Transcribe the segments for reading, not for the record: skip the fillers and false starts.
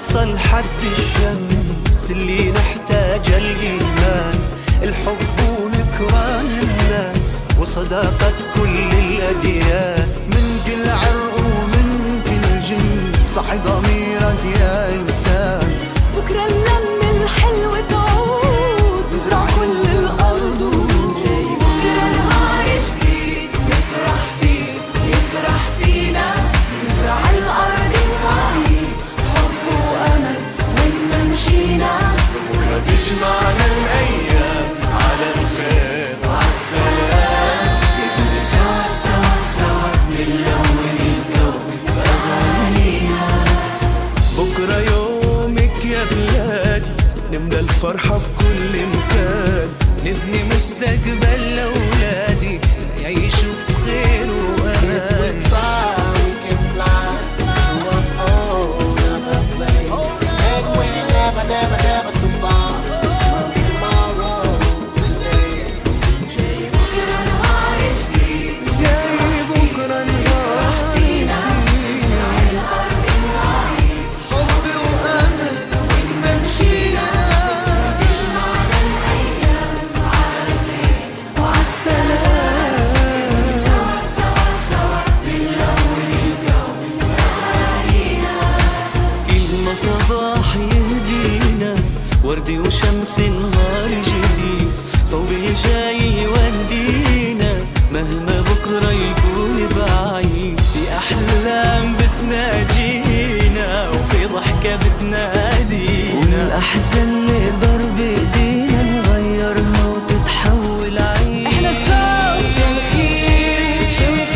نوصل حد الشمس اللي نحتاج الإيمان، الحب ونكران الناس وصداقة كل الأديان. من كل عرق ومن كل جنس صحي ضميرك يا إنسان. بكرة اللم الحلو تعود نزرع كل الأرض وجاي بكرة نهار جديد نفرح فيه يفرح فينا، نزرع الأرض نوعي حب وأمل وين ما مشينا. بكرة تجمعنا الأيام على الخير وعالسلام، نبني سوا سوا سوا نلون الكون بأغانينا. بكرة يومك يا بلادي نملى الفرحة في كل مكان، نبني مستقبل لأولادي يعيشوا بخير وأمان. صباح يهدينا وردي وشمس نهار جديد، صوبي جاي يودينا مهما بكرة يكون بعيد. في أحلام بتناجينا وفي ضحكة بتنادينا، والأحزان نقدر بإيدينا نغيرها وتتحول عيد. احنا صوت الخير شمس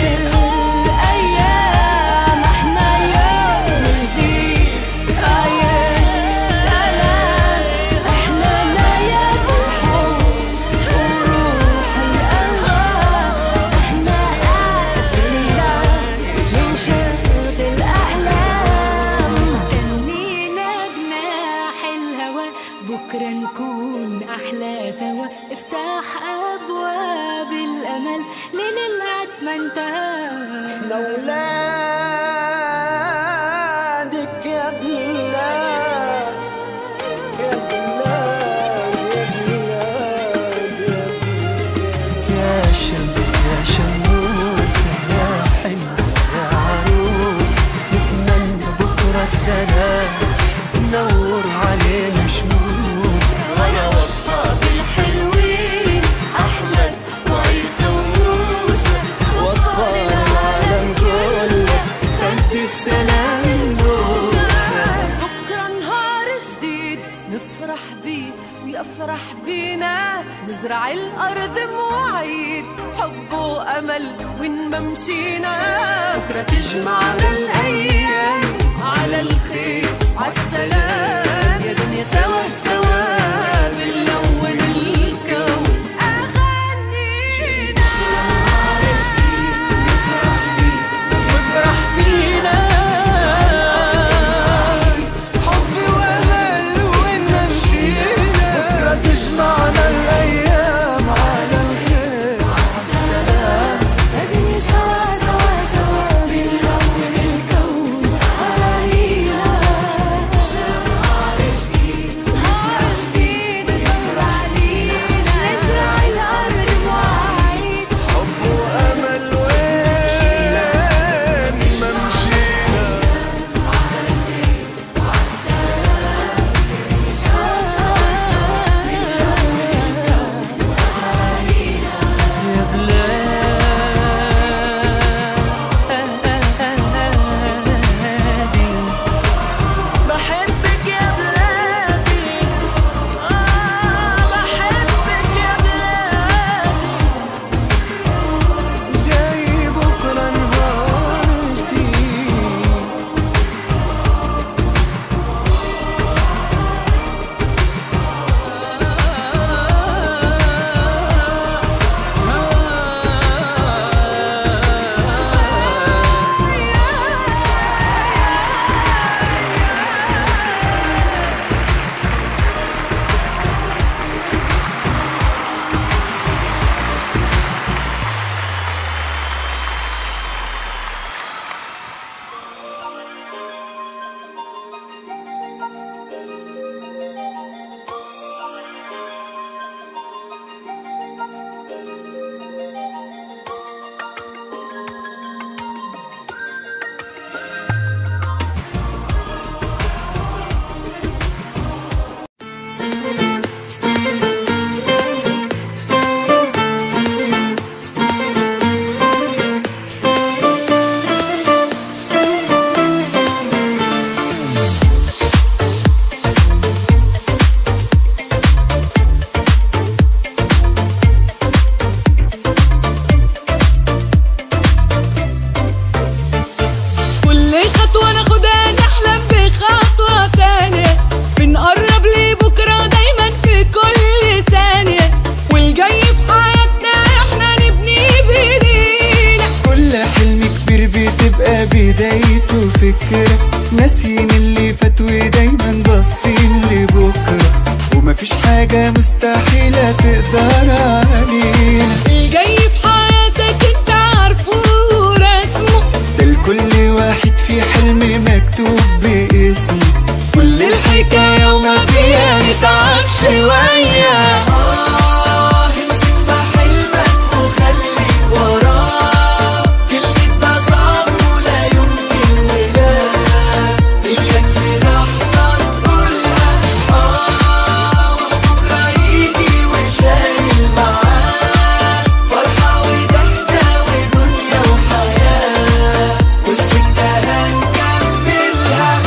الأيام، احنا يوم جديد راية سلام، احنا نايات الحب وروح الأنهار، احنا أهلنا من شرق الأحلام. مستنينا جناح الهوى بكرة نكون أحلى سوا، افتح أبواب الأمل ليل العتمة انتهى. لأولادك يا بلاد يا بلاد يا بلاد يا شمس يا شموسة يا حلوة يا عروس، نتمنى بكرة السلام تنور علينا شموس. وأنا وصفة بالحلوين أحمد وعيسى وموسى وأطفال العالم كله خد السلام نوسة. بكرة نهار جديد نفرح بيه ويفرح بينا، نزرع الأرض مواعيد حب وأمل وين ما مشينا. بكرة تجمعنا الأيام على الخير عالسلام، يا دنيا سوا سوا بنلون الكون أغانينا. نفرح فينا حب وأمل وين ما مشينا. بكرة تجمعنا الأيام على الخير عالسلام، يا دنيا سوا سوا سوا بنلون الكون أغانينا. مفيش حاجة مستحيلة تقدر علينا. الجاي في حياتك انت عارفه ورسمه، ده لكل واحد في حلم مكتوب باسمه. كل الحكاية وما فيها نتعب شوية. امسك في حلمك وخليك وراه، كلمة ده صعب ولا يمكن ولا إياك في لحظة تقولها وبكرة يجي وشايل معاه فرحة وضحكة ودنيا وحياة، والسكة هنكملها.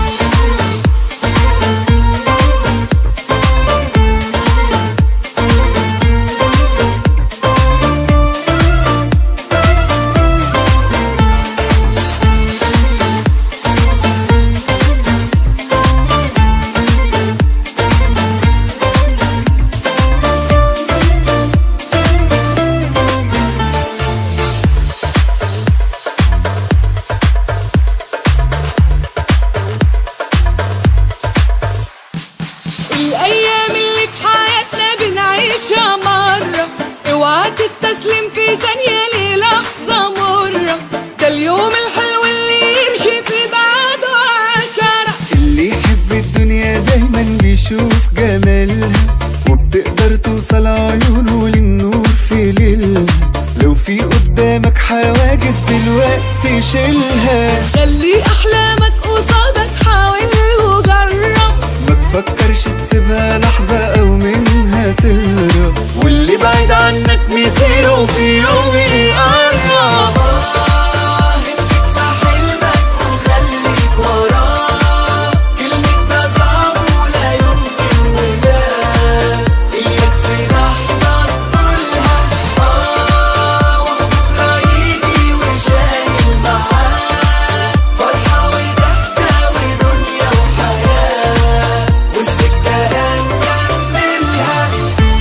الأيام اللي في حياتنا بنعيشها مرة، اوعى تستسلم في ثانية للحظة مرة، ده اليوم الحلو اللي يمشي في بعده عشرة. اللي يحب الدنيا دايما بيشوف جمالها، وبتقدر توصل عيونه للنور في ليلها. لو في قدامك حواجز دلوقتي شيلها. خلي أحلامك قصادك، حاول وجرب، ما تفكرش تسيبها لحظة أو منها تهرب. واللي بعيد عنك مصيره في يوم يقرب. امسك في حلمك وخليك وراه، كلمة ده صعب ولا يمكن ولا إياك في لحظة تقولها وبكرة يجي وشايل معاه فرحة وضحكة ودنيا وحياة، والسكة هنكملها.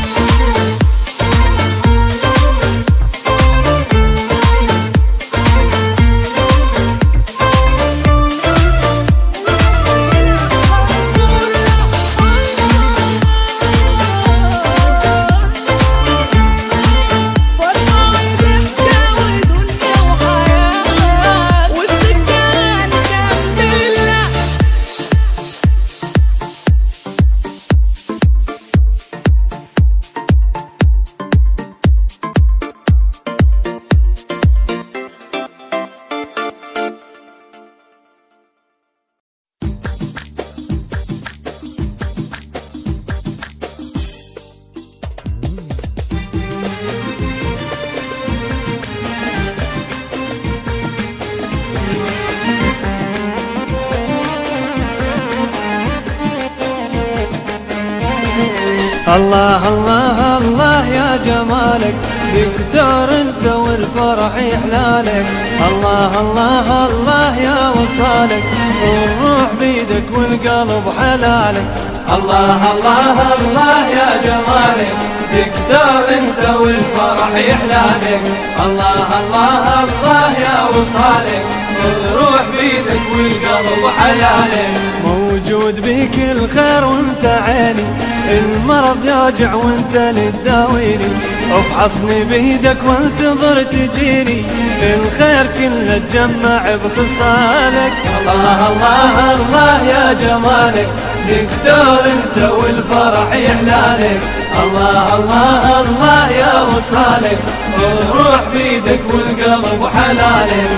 الله الله الله يا جمالك، دكتور انت والفرح يحلالك. الله الله الله يا وصالك، والروح بيدك والقلب حلالك. الله الله الله يا جمالك، دكتور انت والفرح يحلالك. الله الله الله يا وصالك، والروح بيدك والقلب حلالك. موجود بيك الخير وانت عيني، المرض يوجع وانت للداويني. افحصني بيدك وانتظر تجيني، الخير كله تجمع بخصالك. الله الله الله يا جمالك، دكتور انت والفرح يحلالك. الله الله الله يا وصالك، والروح بيدك والقلب حلالك.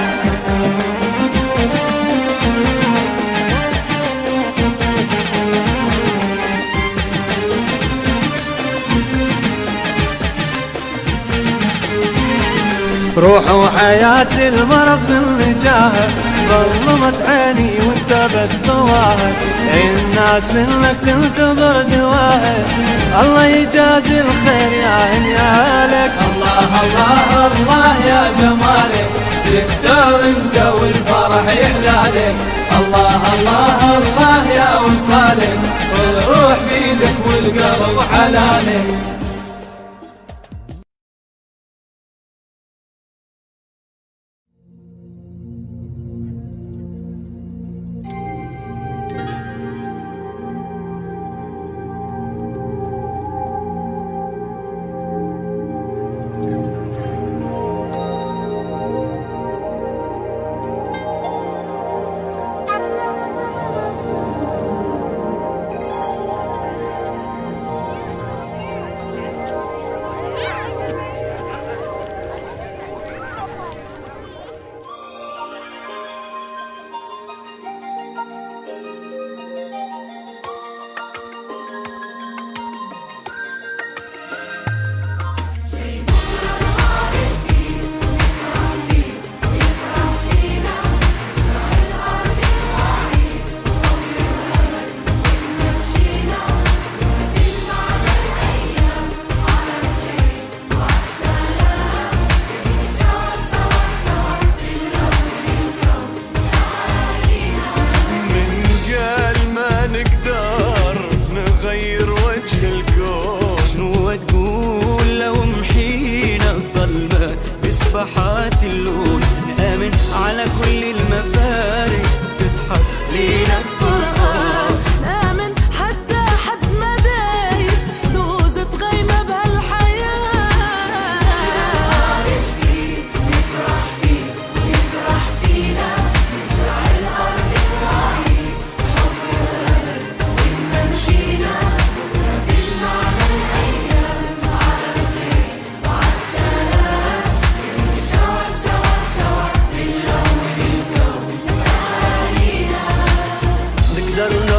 روح وحياة المرض بالنجاهة، ظلمت عيني وانت بس ضواها. الناس منك تنتظر دواها، الله يجازي الخير يا هنيالك. الله الله الله يا جمالك، دكتور انت والفرح يحلالك. الله الله الله يا وصالك، والروح بيدك والقلب حلالك.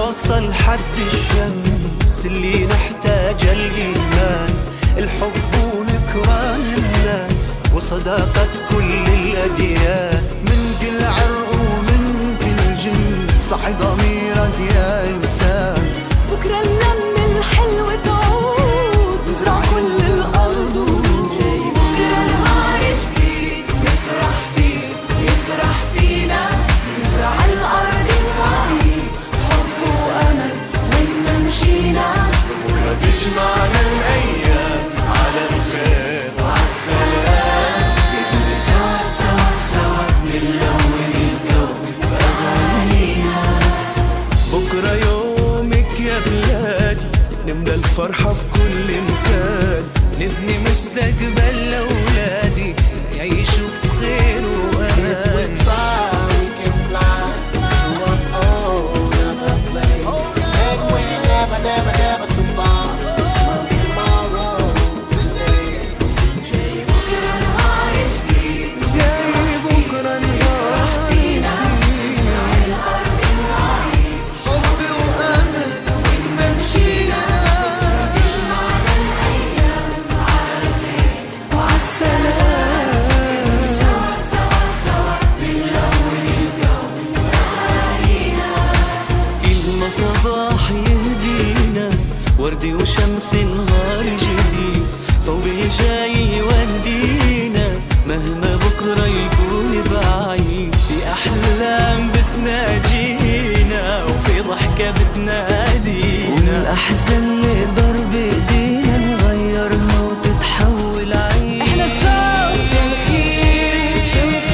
نوصل حد الشمس اللي نحتاجه الإيمان، الحب ونكران الناس وصداقة كل الأديان. من كل عرق ومن كل جنس صحي ضميرك يا إنسان. بكرة اللمة الحلوة تعود نزرع كل الأرض وجاي بكرة نهار جديد نفرح فيه يفرح فينا، نزرع الأرض الوعيد حب وأمل وين ما مشينا. بكرة تجمعنا الأيام على الخير وعالسلام، نبني سوا سوا سوا نلون الكون بأغانينا. بكرة يومك يا بلادي نملى الفرحة في كل مكان، نبني مستقبل لأولادي يعيشوا بخير وأمان. صباح يهدينا وردي وشمس نهار جديد، صوبي جاي يودينا مهما بكرة يكون بعيد. في أحلام بتناجينا وفي ضحكة بتنادينا، والأحزان نقدر بإيدينا نغيرها وتتحول عيد. احنا صوت الخير شمس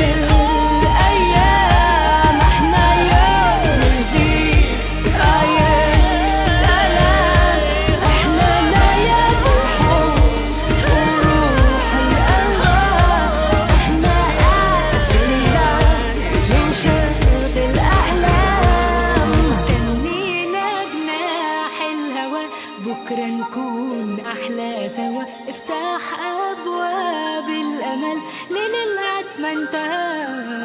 الأيام، احنا يوم جديد آيات سلام، احنا نايات الحب وروح الأنهار، احنا أثرياء من شرق الأحلام، مستنينا جناح الهوى بكرة نكون أحلى سوا. افتح أبواب الأمل ليل العتمة انتهى.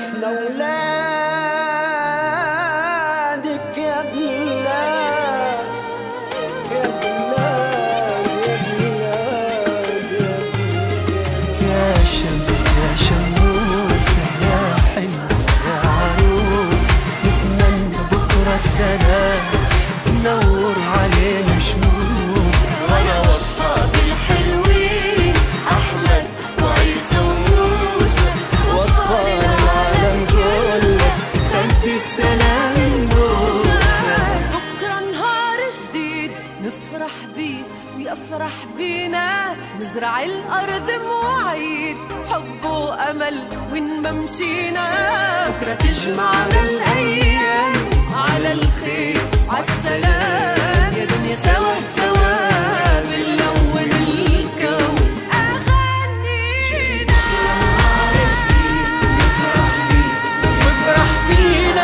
لولادك يا بلاد يا بلاد يا بلاد يا شمس يا شموس يا حلوة يا عروس، نتمنى بكرة السلام تنور علينا شموس. وأنا وأصحابي الحلوين أحمد وعيسى وموسى وأطفال العالم كله خدي السلام نبوسه. بكرة نهار جديد نفرح بيه ويفرح بينا، نزرع الأرض مواعيد حب وأمل وين ما مشينا. بكرة تجمعنا الأيام على الخير عالسلام، يا دنيا سوا سوا بنلون الكون أغانينا. نفرح فينا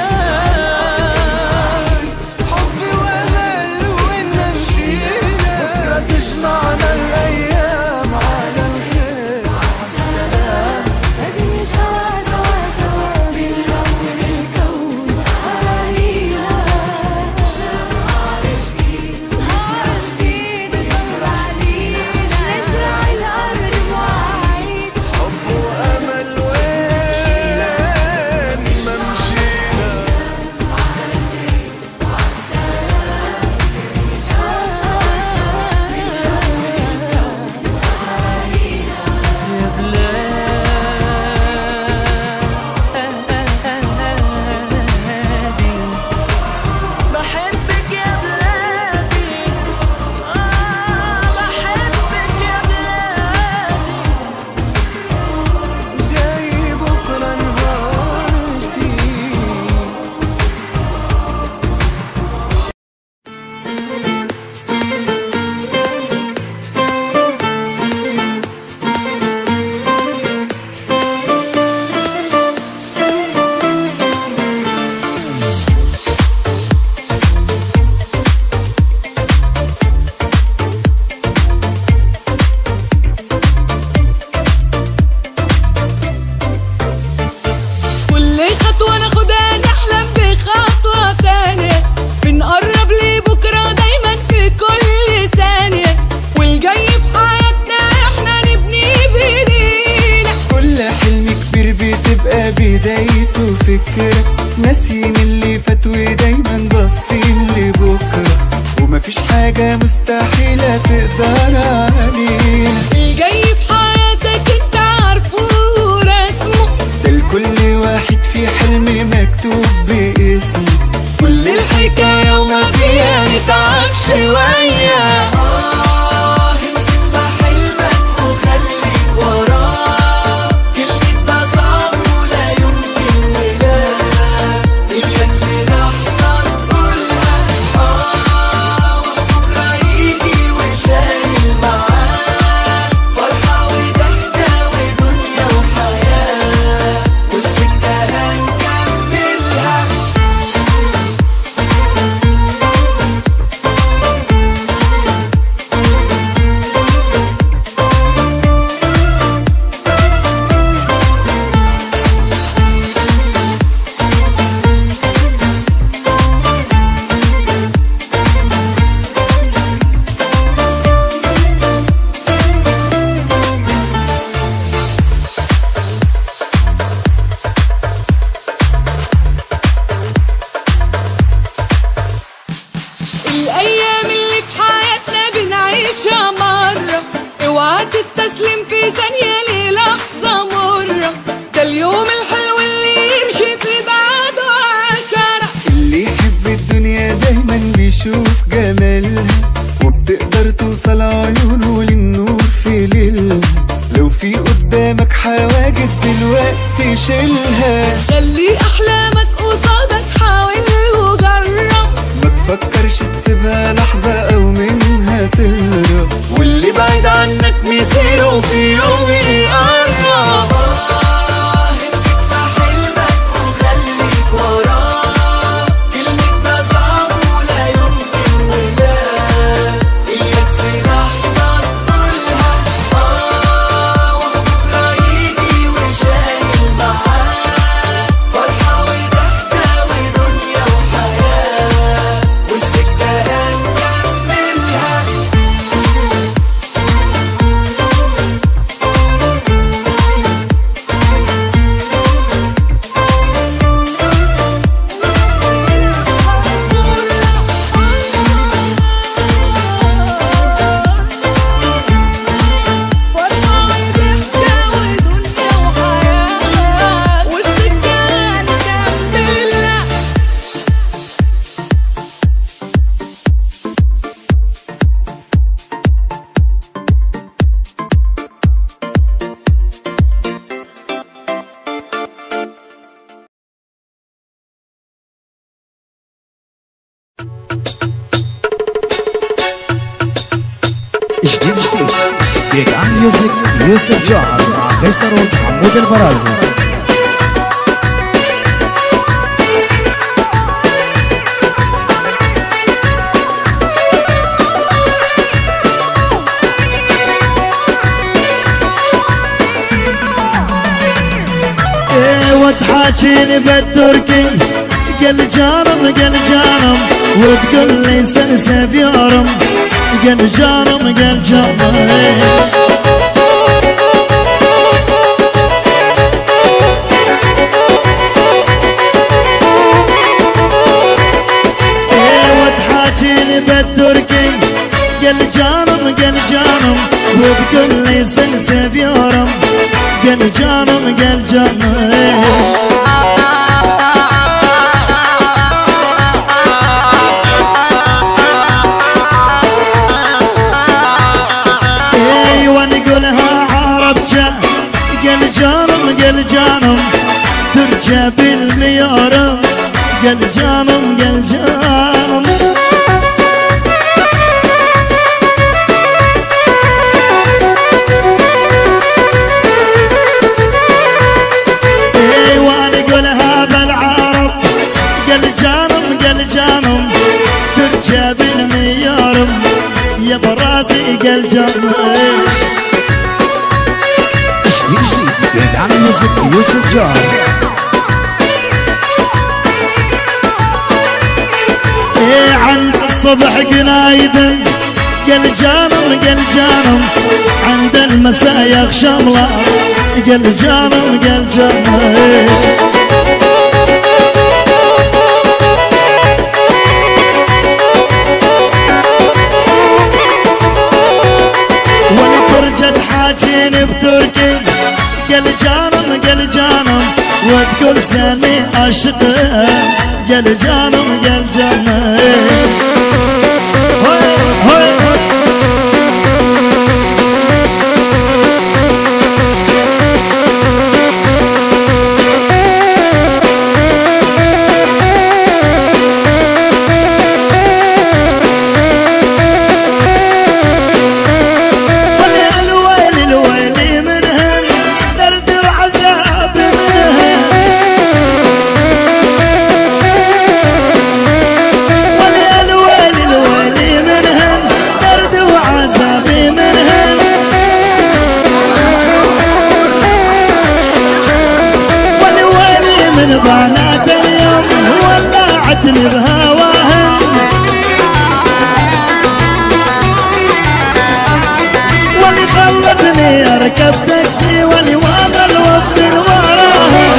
حب وامل وين ما مشينا، بكره تجمعنا الايام على الخير عالسلام، نبني سوا سوا سوا بنلون الكون أغانينا. حاجة مستحيلة تقدر علينا. الجاي في حياتك انت عارفه ورسمه، ده لكل واحد في حلم مكتوب باسمه. كل الحكاية وما فيها نتعب شوية. امسك في حلمك وخليك وراه، كلمة ده صعب ولا يمكن ولا إياك في لحظة تقولها وبكرة يجي وشايل معاه فرحة وضحكة ودنيا وحياة، والسكة هنكملها. الأيام اللي في حياتنا بنعيشها مرة، اوعى تستسلم في ثانية للحظة مرة، ده اليوم الحلو اللي يمشي في بعده عشرة. اللي يحب الدنيا دايما بيشوف جمالها، وبتقدر توصل عيونه للنور في ليلها. لو في قدامك حواجز دلوقتي شيلها. خلي أحلامك قصادك، حاول وجرب، ما تفكرش تسيبها لحظة أو منها تهرب. واللي بعيد عنك مسيره في يوم يقرب. امسك في حلمك وخليك وراه، كلمة ده صعب ولا يمكن ولا إياك في لحظة تقولها وبكرة يجي وشايل معاه فرحة وضحكة ودنيا وحياة، والسكة هنكملها. جديد بيك عن ميوزك يوسف جوهر مع قيصر ومحمود البرازي. وتحاجيني بالتركي قل جارم قل جارم، وتقول لي سلسف يارم قل جارم قل جارم. وتحاجيني بالتركي قل جارم قل جارم، وتقول لي سلسف يارم قل جارم قل جارم. قل جانم ترجى بالميارم قل جانم قل جانم. وانا اقولها بالعرب قل جانم قل جانم ترجى بالميارم يا براسي قل جانم. جديد عن ميوزك يوسف جوهر. عن الصبح قنايدا قل جانم قل جانم، عند المساء يغشى الله قل جانم قل جانم. ساكن بتركي قال جانم وتقول سامي عاشقه قال جانم هاي هاي بنات اليوم ولعتني بهواها واللي خلتني اركب تاكسي واللي وانا الوفد وراها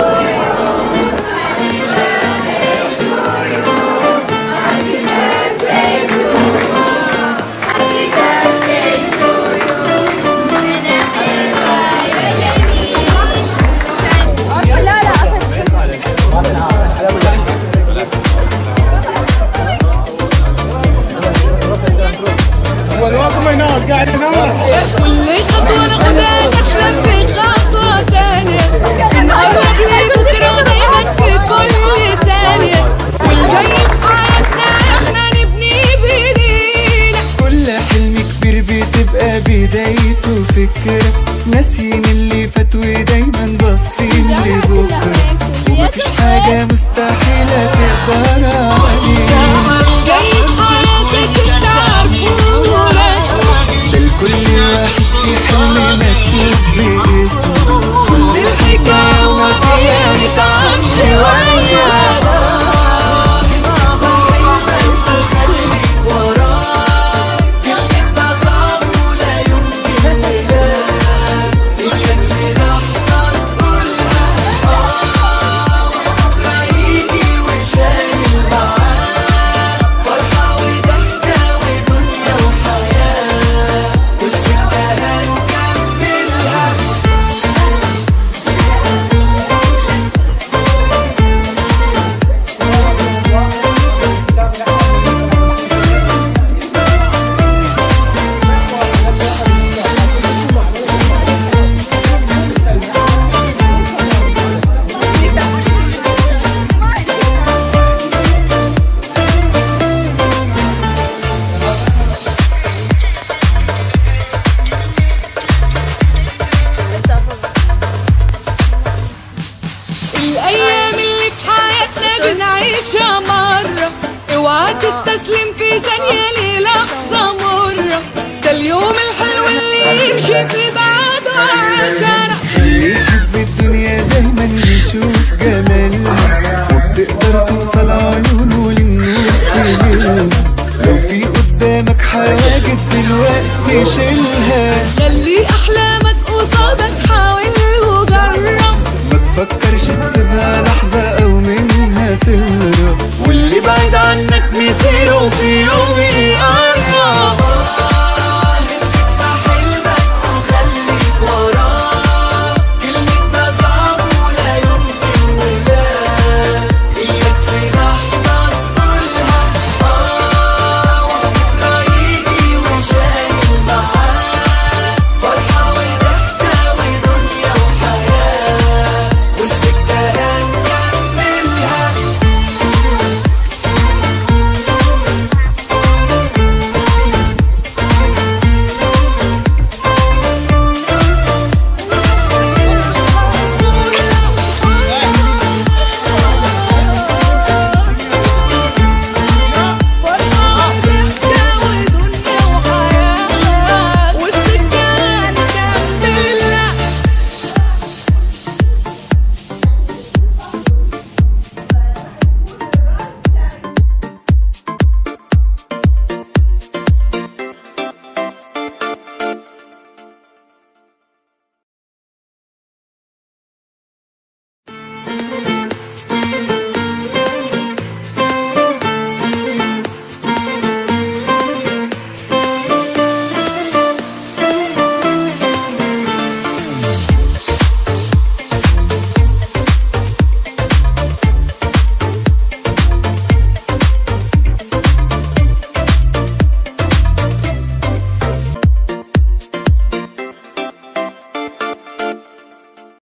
قاعد ينور واللي خطوة ناخدها نحلم في خطوة تانية نقرب لبكرة دايما في كل ثانية والجاي بحياتنا احنا نبني بايدينا كل حلم كبير بتبقى بدايته فكرة ناسين اللي فات ودايما باصين لبكرة ومفيش حاجة مستحيلة تقدر عليها جاي بحياتك انت عارفونا كل واحد في حلم مكتوب باسمه كل الحكاية وما فيها نتعب شوية الأيام اللي في حياتنا بنعيشها مرة اوعى تستسلم في ثانية للحظة مرة ده اليوم الحلو اللي يمشي في بعده عشرة اللي يحب الدنيا دايما يشوف جمالها وبتقدر توصل عيونه للنور في ليلها لو في قدامك حواجز دلوقتي شيلها خلي أحلامك قصادك حاول وجرب ما تفكرش تسيبها لحظة أو منها تهرب واللي بعيد عنك مصيره في يوم